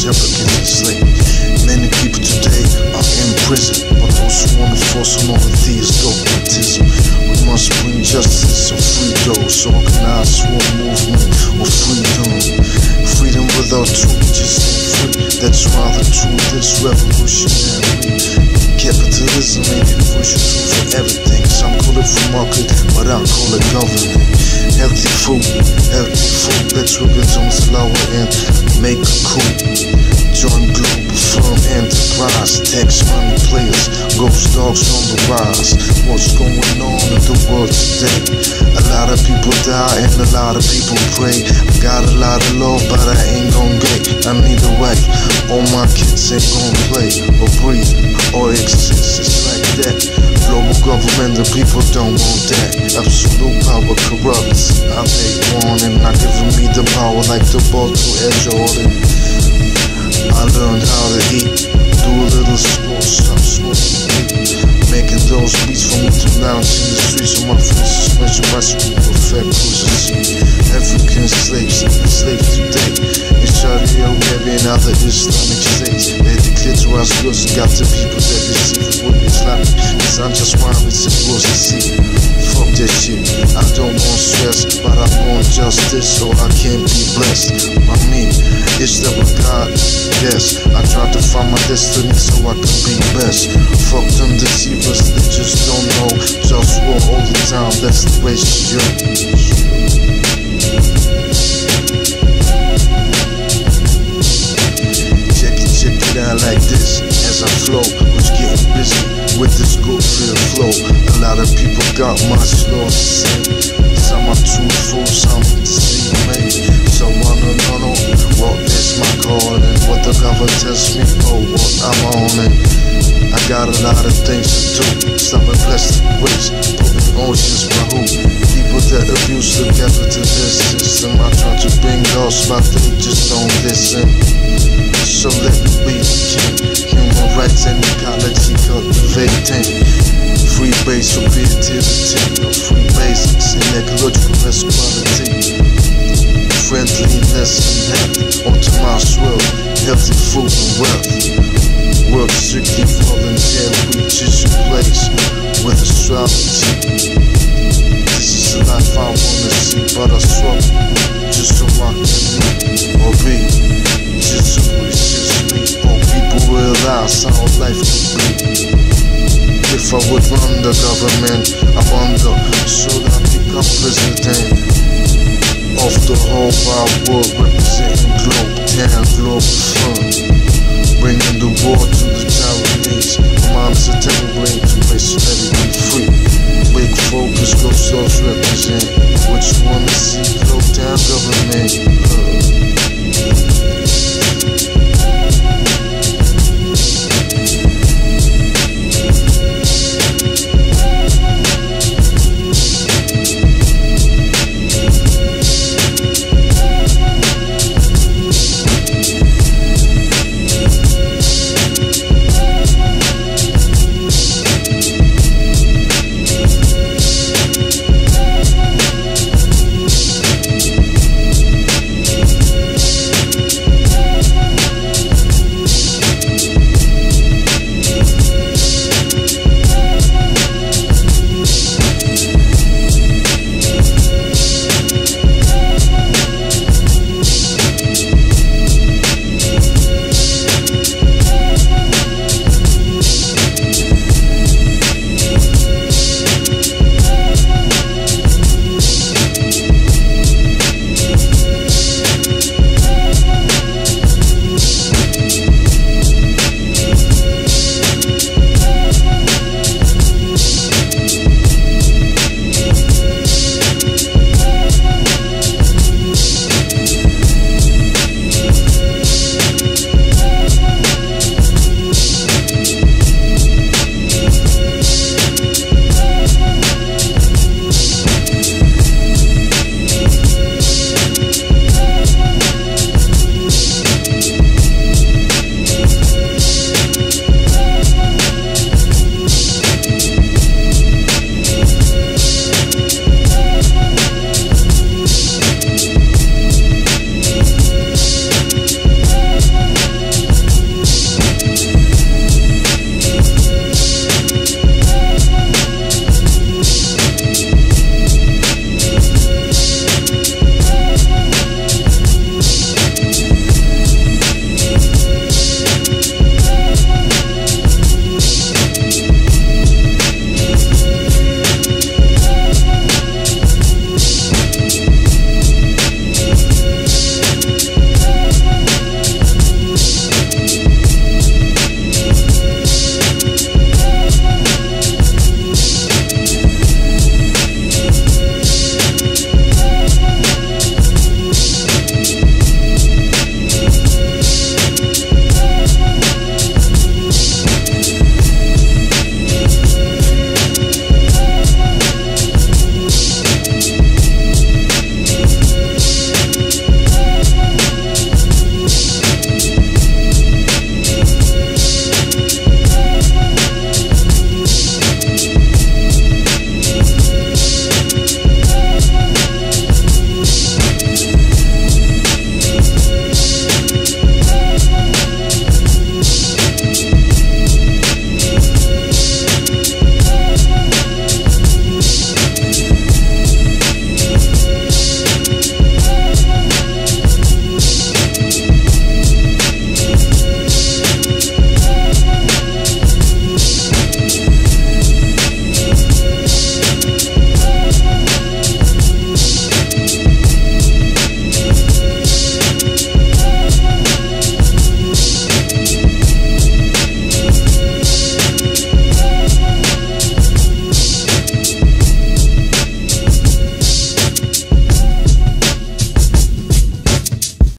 never get enslaved. Many people today are in prison, but those who want to force on all of these dogmatism. We must bring justice and free those, organize war movement of freedom. Freedom without truth just ain't free. That's why the truth is revolutionary. Capitalism ain't pushing truth for everything. Some call it free market, but I call it government. Healthy food, let's rip it on slower and make a coup. Join Globalfirm enterprise, tax money players, GhostDogz on the rise. What's going on in the world today? A lot of people die and a lot of people pray. I got a lot of love, but I ain't gon' get. I need a wife, all my kids ain't gon' play or breathe or exist. It's like that. Global government, the people don't want that. Absolute power corrupts. I make one and not giving me the power like the ball to Air Jordan. I learned how to eat, do a little sport, stop smoking, making those beats for me to lounge in the streets of my friends, suspension my school, perfect cruises. African slaves, enslaved today, in Saudi Arabia and other Islamic states. They declare to us goods, got the people that receive it with Islamic. Cause I'm just one with some rules to see. Fuck that shit, I don't want stress, but I want justice so I can be blessed. I mean, it's the God. Yes, I try to find my destiny so I can be best. Fuck them deceivers, they just don't know. JustWar all the time, that's the ratio. Check it out like this as I flow. Was getting busy with this good feel flow. A lot of people got much lost to say. Some are truthful, some deceive me. So I don't know what is my calling. What the government tells me, oh, what I'm on it. I got a lot of things to do. Stopping plastic waste, putting oceans by who? People that abuse the capitalist system. I try to bring laws, but they just don't listen. So let me be the king. Human rights and ecology cultivating. Free base for creativity, no free basics in ecological equality. Friendliness and health, optimized world, healthy food and wealth. Work strictly voluntary, reaches your place with astrology. This is the life I wanna see, but I struggle just so I can be or be. Just so it's just me, or people realize how life can be. If I would run the government, I wonder, should I become president of the whole wide world, representing Globetown, Globalfirm, bringing the war to the Taiwanese. Mom's a terror to race ready to be free. Big focus, GhostDogz represent. What you wanna see, Globetown government.